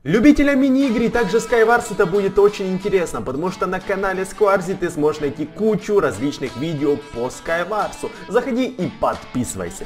Любителям мини-игр и также Skywars это будет очень интересно, потому что на канале Скварзи ты сможешь найти кучу различных видео по Skywars. Заходи и подписывайся.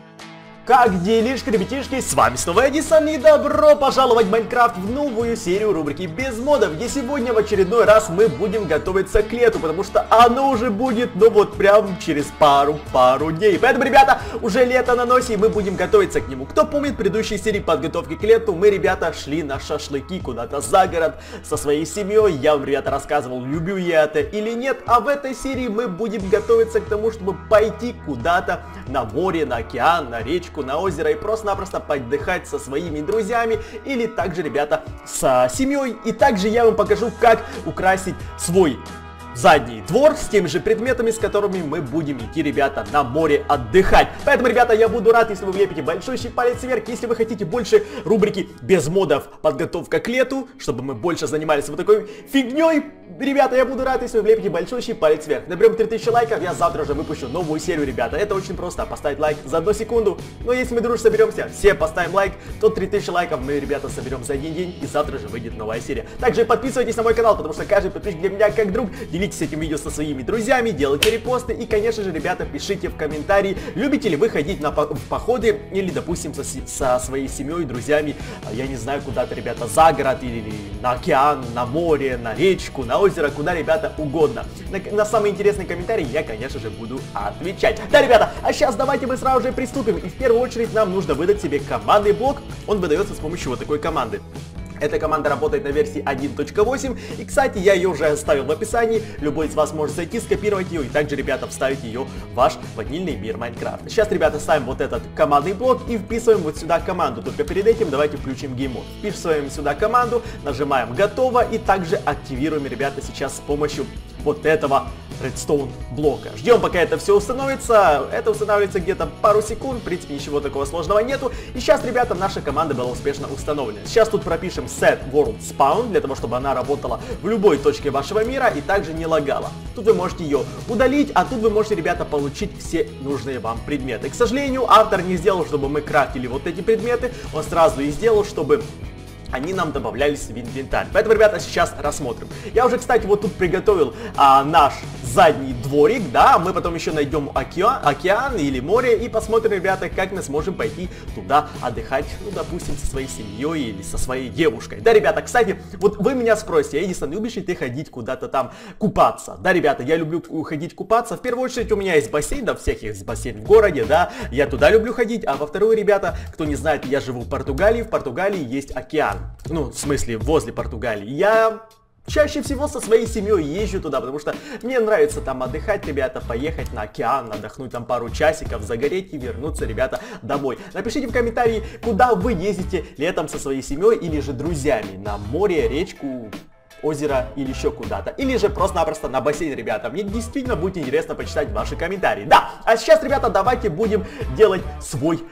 Как делишки, ребятишки, с вами снова Эдисон и добро пожаловать в Майнкрафт в новую серию рубрики без модов, где сегодня в очередной раз мы будем готовиться к лету, потому что оно уже будет, ну вот прям через пару дней. Поэтому, ребята, уже лето на носе и мы будем готовиться к нему. Кто помнит предыдущие серии подготовки к лету, мы, ребята, шли на шашлыки куда-то за город со своей семьей. Я вам, ребята, рассказывал, люблю я это или нет, а в этой серии мы будем готовиться к тому, чтобы пойти куда-то на море, на океан, на речку, на озеро и просто-напросто отдыхать со своими друзьями или также, ребята, с семьей. И также я вам покажу, как украсить свой задний двор с теми же предметами, с которыми мы будем идти, ребята, на море отдыхать. Поэтому, ребята, я буду рад, если вы влепите большущий палец вверх. Если вы хотите больше рубрики без модов подготовка к лету, чтобы мы больше занимались вот такой фигней, ребята, я буду рад, если вы влепите большущий палец вверх. Наберем 3000 лайков, я завтра же выпущу новую серию, ребята. Это очень просто, поставить лайк за 1 секунду. Но если мы дружно соберемся, все поставим лайк, то 3000 лайков мы, ребята, соберем за один день, и завтра же выйдет новая серия. Также подписывайтесь на мой канал, потому что каждый подписчик для меня как друг. Делитесь этим видео со своими друзьями, делайте репосты и, конечно же, ребята, пишите в комментарии, любите ли вы ходить в походы или, допустим, со своей семьей, друзьями, я не знаю, куда-то, ребята, за город или на океан, на море, на речку, на озеро, куда, ребята, угодно. На самые интересные комментарии я, конечно же, буду отвечать. Да, ребята, а сейчас давайте мы сразу же приступим. И в первую очередь нам нужно выдать себе командный блок. Он выдается с помощью вот такой команды. Эта команда работает на версии 1.8, и, кстати, я ее уже оставил в описании, любой из вас может зайти, скопировать ее, и также, ребята, вставить ее в ваш ванильный мир Майнкрафта. Сейчас, ребята, ставим вот этот командный блок и вписываем вот сюда команду, только перед этим давайте включим гейммод. Вписываем сюда команду, нажимаем готово, и также активируем, ребята, сейчас с помощью вот этого редстоун блока. Ждем, пока это все установится. Это устанавливается где-то пару секунд. В принципе, ничего такого сложного нету. И сейчас, ребята, наша команда была успешно установлена. Сейчас тут пропишем set world spawn, для того, чтобы она работала в любой точке вашего мира и также не лагала. Тут вы можете ее удалить, а тут вы можете, ребята, получить все нужные вам предметы. К сожалению, автор не сделал, чтобы мы крафтили вот эти предметы. Он сразу и сделал, чтобы они нам добавлялись в инвентарь. Поэтому, ребята, сейчас рассмотрим. Я уже, кстати, вот тут приготовил наш задний дворик, да, мы потом еще найдем океан или море и посмотрим, ребята, как мы сможем пойти туда отдыхать, ну, допустим, со своей семьей или со своей девушкой. Да, ребята, кстати, вот вы меня спросите, Эдисон, любишь ли ты ходить куда-то там купаться? Да, ребята, я люблю ходить купаться. В первую очередь у меня есть бассейн, да, всех есть бассейн в городе, да, я туда люблю ходить, а во вторую, ребята, кто не знает, я живу в Португалии есть океан. Ну, в смысле, возле Португалии. Я чаще всего со своей семьей езжу туда, потому что мне нравится там отдыхать, ребята, поехать на океан, отдохнуть там пару часиков, загореть и вернуться, ребята, домой. Напишите в комментарии, куда вы ездите летом со своей семьей или же друзьями, на море, речку, озеро или еще куда-то. Или же просто-напросто на бассейн, ребята. Мне действительно будет интересно почитать ваши комментарии. Да, а сейчас, ребята, давайте будем делать свой,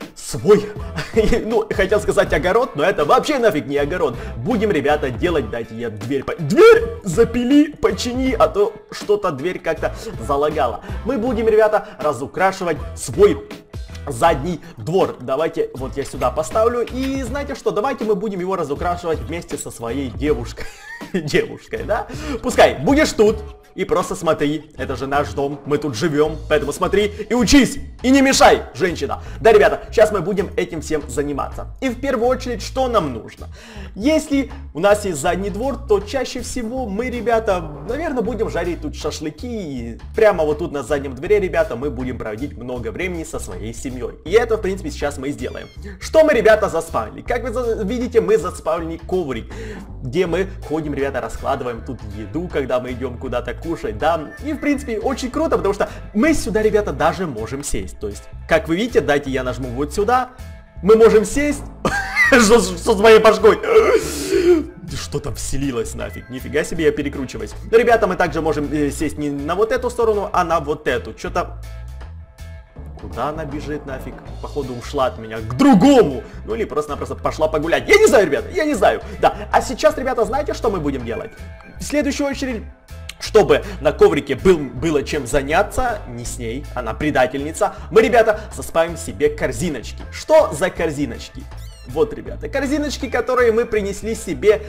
ну, хотел сказать огород, но это вообще нафиг не огород. Будем, ребята, делать, дайте я дверь запили, почини, а то что-то дверь как-то залагала. Мы будем, ребята, разукрашивать свой задний двор. Давайте вот я сюда поставлю. И знаете что, давайте мы будем его разукрашивать вместе со своей девушкой. Девушкой, да? Пускай будешь тут и просто смотри. Это же наш дом, мы тут живем. Поэтому смотри и учись. И не мешай, женщина. Да, ребята, сейчас мы будем этим всем заниматься. И в первую очередь, что нам нужно? Если у нас есть задний двор, то чаще всего мы, ребята, наверное, будем жарить тут шашлыки. И прямо вот тут на заднем дворе, ребята, мы будем проводить много времени со своей семьей. И это, в принципе, сейчас мы и сделаем. Что мы, ребята, заспавнили? Как вы видите, мы заспавнили коврик, где мы ходим, ребята, раскладываем тут еду, когда мы идем куда-то кушать, да. И, в принципе, очень круто, потому что мы сюда, ребята, даже можем сесть. То есть, как вы видите, дайте я нажму вот сюда, мы можем сесть. Что с моей башкой? Что там вселилось нафиг? Нифига себе, я перекручиваюсь. Но, ребята, мы также можем сесть не на вот эту сторону, а на вот эту. Что-то... Куда она бежит нафиг? Походу ушла от меня к другому. Ну или просто-напросто пошла погулять. Я не знаю, ребята, я не знаю. Да, а сейчас, ребята, знаете, что мы будем делать? В следующую очередь... Чтобы на коврике было чем заняться, не с ней, она предательница, мы, ребята, заспавим себе корзиночки. Что за корзиночки? Вот, ребята, корзиночки, которые мы принесли себе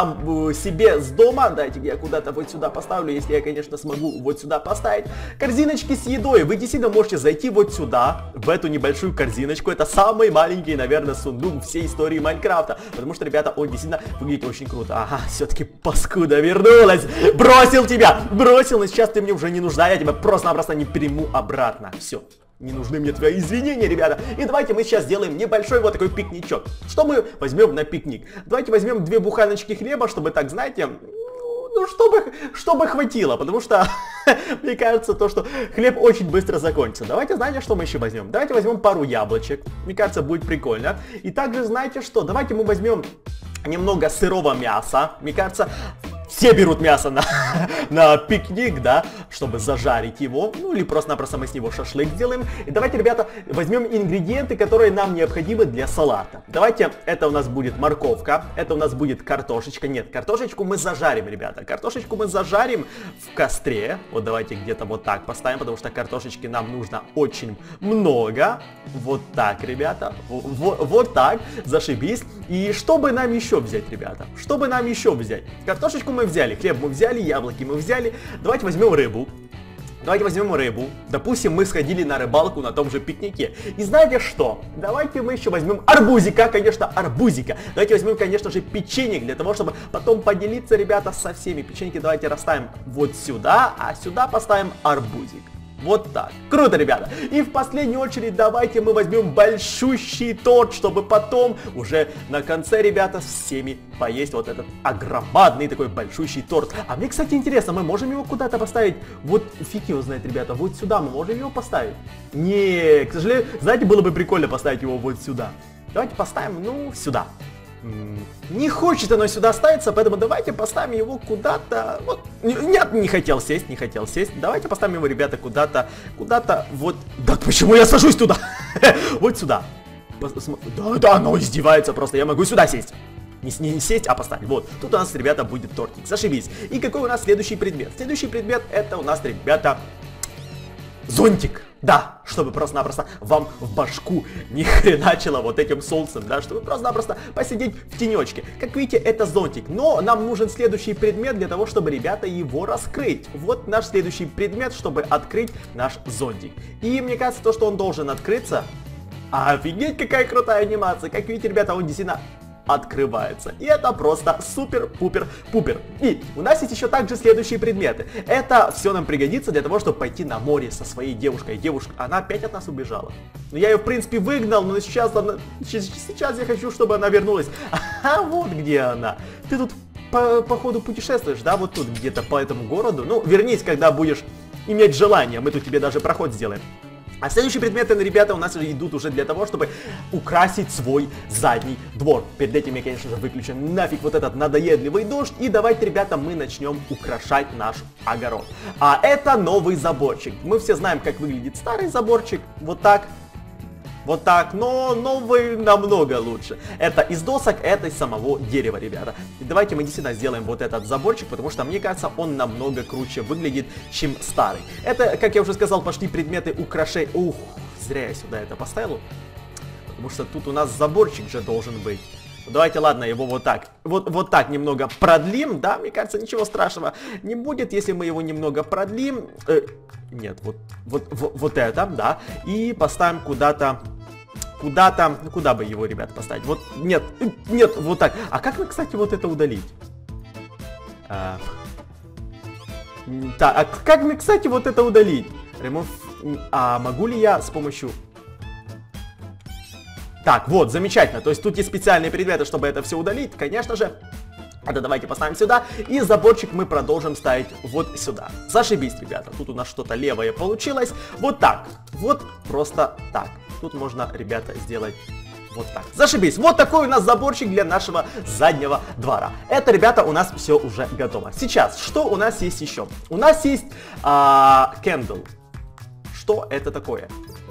с дома. Дайте я куда-то вот сюда поставлю, если я, конечно, смогу вот сюда поставить. Корзиночки с едой. Вы действительно можете зайти вот сюда, в эту небольшую корзиночку. Это самый маленький, наверное, сундук всей истории Майнкрафта. Потому что, ребята, он действительно выглядит очень круто. Ага, все-таки паскуда вернулась. Бросил тебя! Бросил, но сейчас ты мне уже не нужна. Я тебя просто-напросто не приму обратно. Все. Не нужны мне твои извинения, ребята. И давайте мы сейчас сделаем небольшой вот такой пикничок. Что мы возьмем на пикник? Давайте возьмем 2 буханочки хлеба, чтобы так, знаете, ну, чтобы хватило. Потому что, мне кажется, то, что хлеб очень быстро закончится. Давайте, знаете, что мы еще возьмем? Давайте возьмем пару яблочек. Мне кажется, будет прикольно. И также, знаете что? Давайте мы возьмем немного сырого мяса. Мне кажется... Все берут мясо на пикник, да, чтобы зажарить его, ну или просто-напросто мы с него шашлык сделаем. И давайте, ребята, возьмем ингредиенты, которые нам необходимы для салата. Давайте, это у нас будет морковка, это у нас будет картошечка. Нет, картошечку мы зажарим, ребята. Картошечку мы зажарим в костре. Вот давайте где-то вот так поставим, потому что картошечки нам нужно очень много. Вот так, ребята. Вот так, зашибись. И что бы нам еще взять, ребята? Что бы нам еще взять? Картошечку мы взяли, хлеб мы взяли, яблоки мы взяли. Давайте возьмем рыбу. Давайте возьмем рыбу. Допустим, мы сходили на рыбалку на том же пикнике. И знаете что? Давайте мы еще возьмем арбузика, конечно, арбузика. Давайте возьмем, конечно же, печенье, для того, чтобы потом поделиться, ребята, со всеми. Печеньки давайте расставим вот сюда, а сюда поставим арбузик. Вот так. Круто, ребята. И в последнюю очередь давайте мы возьмем большущий торт, чтобы потом уже на конце, ребята, с всеми поесть вот этот огромадный такой большущий торт. А мне, кстати, интересно, мы можем его куда-то поставить? Вот фиг его знает, ребята, вот сюда мы можем его поставить? Не, к сожалению, знаете, было бы прикольно поставить его вот сюда. Давайте поставим, ну, сюда. Не хочет оно сюда ставиться, поэтому давайте поставим его куда-то. Вот. Нет, не хотел сесть, не хотел сесть. Давайте поставим его, ребята, куда-то вот. Да почему я сажусь туда? Вот сюда. Да, оно издевается просто. Я могу сюда сесть. Не сесть, а поставить. Вот. Тут у нас, ребята, будет тортик. Зашибись. И какой у нас следующий предмет? Следующий предмет это у нас, ребята, зонтик. Да, чтобы просто-напросто вам в башку не хреначило вот этим солнцем, да, чтобы просто-напросто посидеть в тенечке. Как видите, это зонтик, но нам нужен следующий предмет для того, чтобы, ребята, его раскрыть. Вот наш следующий предмет, чтобы открыть наш зонтик. И мне кажется, то, что он должен открыться... Офигеть, какая крутая анимация. Как видите, ребята, он действительно... открывается. И это просто супер-пупер-пупер. И у нас есть еще также следующие предметы. Это все нам пригодится для того, чтобы пойти на море со своей девушкой. Девушка, она опять от нас убежала. Но я ее, в принципе, выгнал, но сейчас я хочу, чтобы она вернулась. А вот где она. Ты тут по ходу путешествуешь, да, вот тут где-то по этому городу. Ну, вернись, когда будешь иметь желание. Мы тут тебе даже проход сделаем. А следующие предметы, ребята, у нас идут уже для того, чтобы украсить свой задний двор. Перед этим я, конечно же, выключим нафиг вот этот надоедливый дождь. И давайте, ребята, мы начнем украшать наш огород. А это новый заборчик. Мы все знаем, как выглядит старый заборчик. Вот так. Вот так, но новый намного лучше. Это из досок, это из самого дерева, ребята. И давайте мы действительно сделаем вот этот заборчик, потому что, мне кажется, он намного круче выглядит, чем старый. Это, как я уже сказал, пошли предметы украшения. Ух, зря я сюда это поставил. Потому что тут у нас заборчик же должен быть. Давайте, ладно, его вот так. Вот так немного продлим, да, мне кажется, ничего страшного не будет, если мы его немного продлим. Нет, вот это, да. И поставим куда-то, куда бы его, ребят, поставить? Вот, нет, вот так. А как, кстати, вот это удалить? Так, а как мне, кстати, вот это удалить? Remove. А могу ли я с помощью... Так, вот, замечательно. То есть тут есть специальные предметы, чтобы это все удалить, конечно же. Это давайте поставим сюда. И заборчик мы продолжим ставить вот сюда. Зашибись, ребята. Тут у нас что-то левое получилось. Вот так. Вот просто так. Тут можно, ребята, сделать вот так. Зашибись. Вот такой у нас заборчик для нашего заднего двора. Это, ребята, у нас все уже готово. Сейчас, что у нас есть еще? У нас есть candle. Что это такое?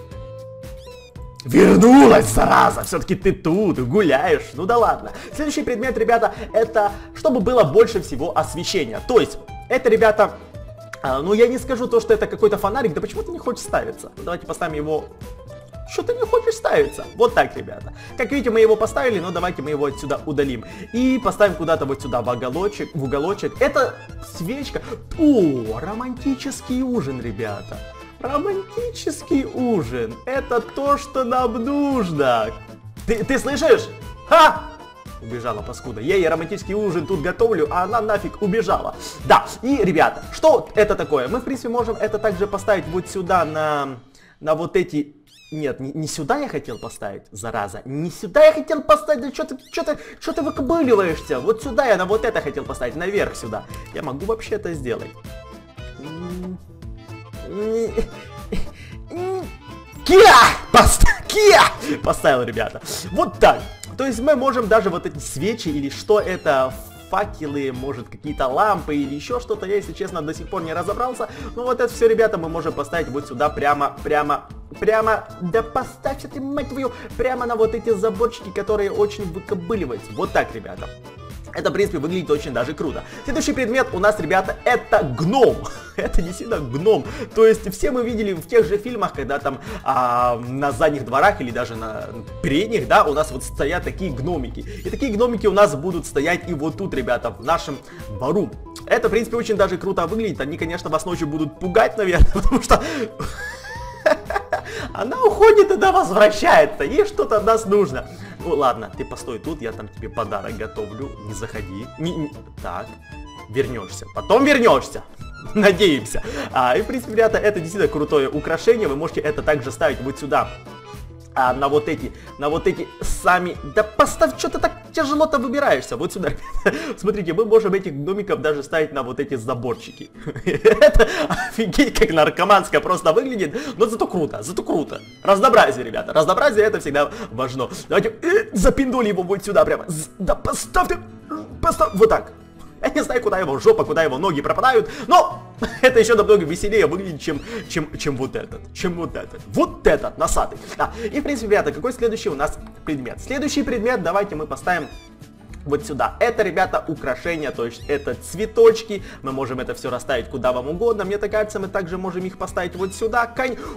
Вернулась, зараза! Все-таки ты тут гуляешь. Ну да ладно. Следующий предмет, ребята, это чтобы было больше всего освещения. То есть, это, ребята, ну я не скажу то, что это какой-то фонарик. Да почему-то не хочет ставиться. Давайте поставим его Что-то не хочешь ставиться. Вот так, ребята. Как видите, мы его поставили, но давайте мы его отсюда удалим. И поставим куда-то вот сюда в уголочек. Это свечка. О, романтический ужин, ребята. Романтический ужин. Это то, что нам нужно. Ты слышишь? Ха! Убежала паскуда. Я ей романтический ужин тут готовлю, а она нафиг убежала. Да, и, ребята, что это такое? Мы, в принципе, можем это также поставить вот сюда на вот эти... Нет, не сюда я хотел поставить, зараза. Не сюда я хотел поставить, да что ты выкобыливаешься? Вот сюда я на вот это хотел поставить, наверх сюда. Я могу вообще это сделать. Поставил, ребята. Вот так. То есть мы можем даже вот эти свечи или что это, факелы, может какие-то лампы или еще что-то, я, если честно, до сих пор не разобрался. Но вот это все, ребята, мы можем поставить вот сюда прямо, да поставьте ты, мать твою, прямо на вот эти заборчики, которые очень выкобыливаются. Вот так, ребята. Это, в принципе, выглядит очень даже круто. Следующий предмет у нас, ребята, это гном. Это действительно гном. То есть все мы видели в тех же фильмах, когда там на задних дворах или даже на передних, да, у нас вот стоят такие гномики. И такие гномики у нас будут стоять и вот тут, ребята, в нашем двору. Это, в принципе, очень даже круто выглядит. Они, конечно, вас ночью будут пугать, наверное, потому что... Она уходит и да возвращается. Ей что-то от нас нужно. Ну ладно, ты постой тут, я там тебе подарок готовлю. Не заходи. Так, вернешься. Потом вернешься. Надеемся. И в принципе, ребята, это действительно крутое украшение. Вы можете это также ставить вот сюда. На вот эти сами... Да поставь, что ты так тяжело-то выбираешься. Вот сюда, ребята. Смотрите, мы можем этих гномиков даже ставить на вот эти заборчики. Это офигеть, как наркоманское просто выглядит. Но зато круто, зато круто. Разнообразие, ребята. Разнообразие это всегда важно. Давайте запиндули его вот сюда прямо. Да поставь. Вот так. Я не знаю, куда его жопа, куда его ноги пропадают, но это еще намного веселее выглядит, чем вот этот. Вот этот, носатый. Да. И, в принципе, ребята, какой следующий у нас предмет? Следующий предмет давайте мы поставим вот сюда. Это, ребята, украшения, то есть это цветочки. Мы можем это все расставить куда вам угодно. Мне так кажется, мы также можем их поставить вот сюда.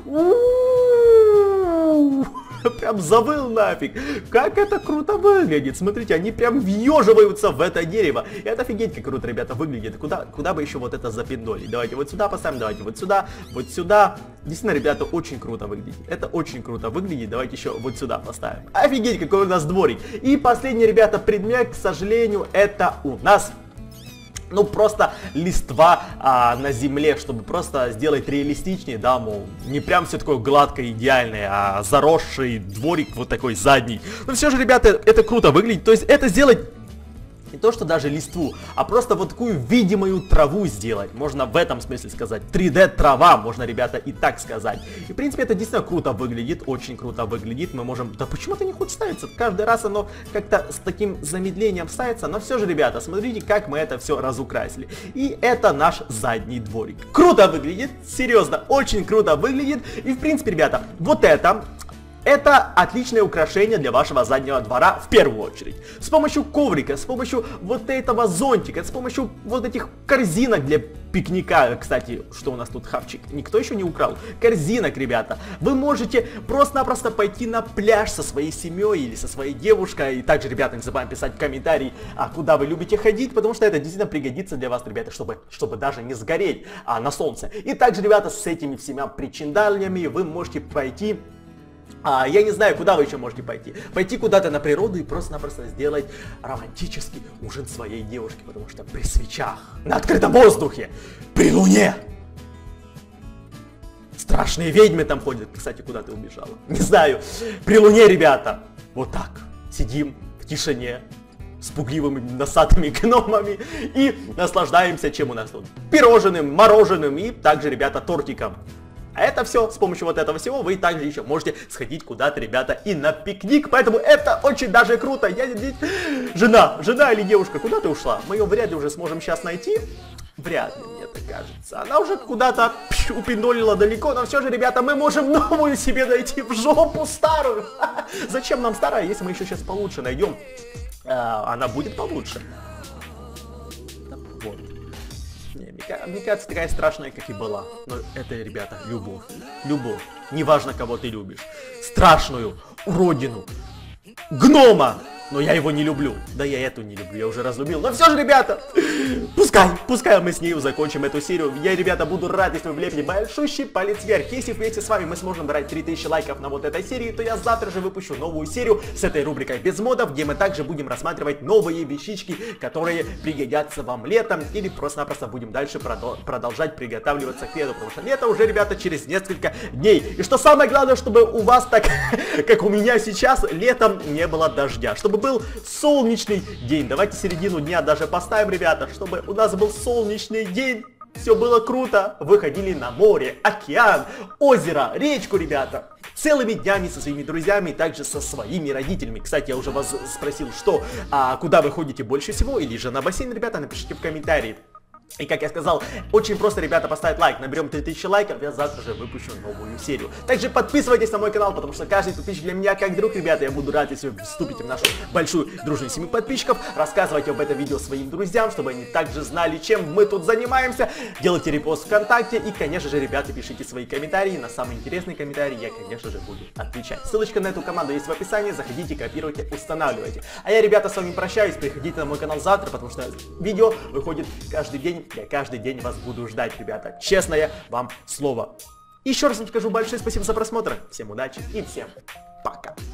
Прям завыл нафиг. Как это круто выглядит. Смотрите, они прям въеживаются в это дерево. И это офигеть, как круто, ребята, выглядит. Куда бы еще вот это запиндолить? Давайте вот сюда поставим, давайте вот сюда, вот сюда. Действительно, ребята, очень круто выглядит. Это очень круто выглядит. Давайте еще вот сюда поставим. Офигеть, какой у нас дворик. И последний, ребята, предмет, к сожалению, это у нас... Ну, просто листва на земле, чтобы просто сделать реалистичнее, да, мол, не прям все такое гладкое, идеальное, а заросший дворик вот такой задний. Но все же, ребята, это круто выглядит, то есть это сделать... Не то, что даже листву, а просто вот такую видимую траву сделать. Можно в этом смысле сказать. 3D трава, можно, ребята, и так сказать. И, в принципе, это действительно круто выглядит, очень круто выглядит. Мы можем... Да почему-то не хочет ставиться. Каждый раз оно как-то с таким замедлением ставится. Но все же, ребята, смотрите, как мы это все разукрасили. И это наш задний дворик. Круто выглядит, серьезно, очень круто выглядит. И, в принципе, ребята, вот это отличное украшение для вашего заднего двора в первую очередь. С помощью коврика, с помощью вот этого зонтика, с помощью вот этих корзинок для пикника. Кстати, что у нас тут хавчик? Никто еще не украл. Корзинок, ребята. Вы можете просто-напросто пойти на пляж со своей семьей или со своей девушкой. И также, ребята, не забываем писать в комментарии, куда вы любите ходить, потому что это действительно пригодится для вас, ребята, чтобы даже не сгореть на солнце. И также, ребята, с этими всеми причиндальнями вы можете пойти... я не знаю, куда вы еще можете пойти. Пойти куда-то на природу и просто-напросто сделать романтический ужин своей девушке. Потому что при свечах, на открытом воздухе, при луне. Страшные ведьмы там ходят. Кстати, куда ты убежала? Не знаю. При луне, ребята, вот так сидим в тишине с пугливыми носатыми гномами и наслаждаемся, чем у нас тут. Пирожным, мороженым и также, ребята, тортиком. А это все, с помощью вот этого всего вы также еще можете сходить куда-то, ребята, и на пикник. Поэтому это очень даже круто. Жена или девушка, куда ты ушла? Мы ее вряд ли уже сможем сейчас найти. Вряд ли, мне так кажется. Она уже куда-то упиндолила далеко. Но все же, ребята, мы можем новую себе найти в жопу старую. Зачем нам старая, если мы еще сейчас получше найдем? Она будет получше. Вот. Мне мне кажется, такая страшная, как и была. Но это, ребята, любовь. Любовь. Неважно, кого ты любишь. Страшную уродину. Гнома! Но я его не люблю. Да я эту не люблю, я уже разлюбил. Но все же, ребята, пускай мы с ней закончим эту серию. Я, ребята, буду рад, если вы влепите большущий палец вверх. Если вместе с вами мы сможем брать 3000 лайков на вот этой серии, то я завтра же выпущу новую серию с этой рубрикой без модов, где мы также будем рассматривать новые вещички, которые пригодятся вам летом. Или просто-напросто будем дальше продолжать приготавливаться к лету. Потому что лето уже, ребята, через несколько дней. И что самое главное, чтобы у вас так, как у меня сейчас, летом не было дождя. Чтобы был солнечный день. Давайте середину дня даже поставим, ребята, чтобы у нас был солнечный день. Все было круто. Выходили на море, океан, озеро, речку, ребята. Целыми днями со своими друзьями, также со своими родителями. Кстати, я уже вас спросил, что, куда вы ходите больше всего, или же на бассейн, ребята, напишите в комментарии. И как я сказал, очень просто, ребята, поставить лайк. Наберем 3000 лайков, я завтра же выпущу новую серию. Также подписывайтесь на мой канал, потому что каждый подписчик для меня как друг, ребята. Я буду рад, если вы вступите в нашу большую дружную семью подписчиков. Рассказывайте об этом видео своим друзьям, чтобы они также знали, чем мы тут занимаемся. Делайте репост ВКонтакте. И, конечно же, ребята, пишите свои комментарии. На самые интересные комментарии я, конечно же, буду отвечать. Ссылочка на эту команду есть в описании. Заходите, копируйте, устанавливайте. А я, ребята, с вами прощаюсь. Приходите на мой канал завтра, потому что видео выходит каждый день. Я каждый день вас буду ждать, ребята. Честное вам слово. Еще раз вам скажу большое спасибо за просмотр. Всем удачи и всем пока.